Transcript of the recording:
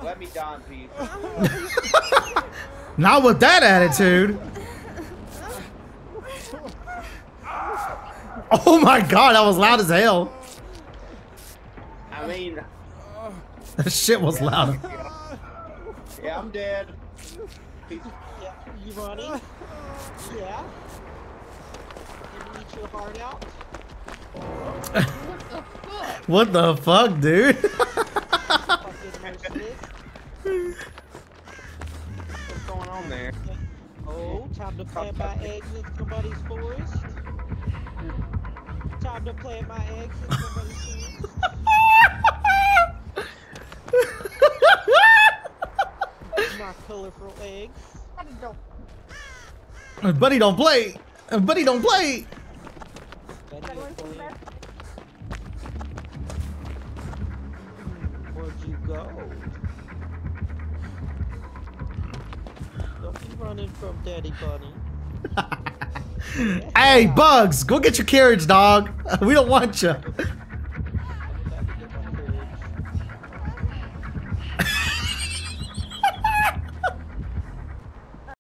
Let me die in peace. Not with that attitude. Oh my god, that was loud as hell. I mean, That shit was loud. yeah, I'm dead. Yeah, you running? Yeah. Can you eat your heart out? What the fuck, dude? Fucking merciless. What's going on there? Oh, time to plant my eggs in somebody's forest. Time to plant my eggs in somebody's forest. My colorful eggs. Buddy don't play. Buddy don't play. Betty will play. Where'd you go? Don't be running from Daddy Bunny. Hey, Bugs, go get your carriage, dog. We don't want you.